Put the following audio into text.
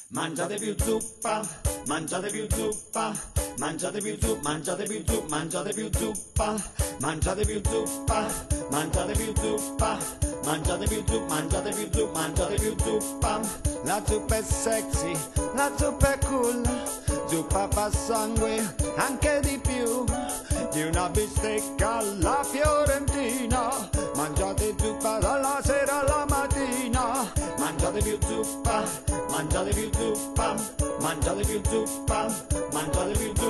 Mangiate più zuppa, mangiate più zuppa, mangiate più zuppa, mangiate più zuppa, mangiate più zuppa, mangiate più zuppa, mangiate più zuppa, mangiate più zuppa, mangiate più zuppa, mangiate più zuppa. La zuppa è sexy, la zuppa è cool, zuppa fa sangue, anche di più, di una bistecca alla fiorentina. Mangiate zuppa dalla sera alla mattina. Mangiate più zuppa, mangiate più zuppa, mangiate più zuppa, mangiate più zuppa.